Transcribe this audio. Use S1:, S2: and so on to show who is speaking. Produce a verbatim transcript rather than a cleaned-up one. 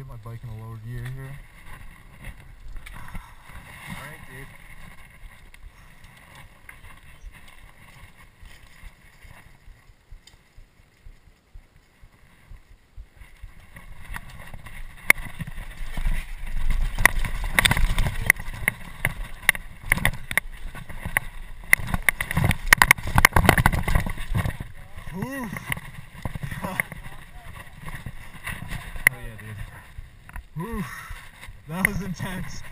S1: get my bike in a lower gear here.
S2: Alright, dude.
S1: Whew. Oh yeah, dude. Whew. That was intense.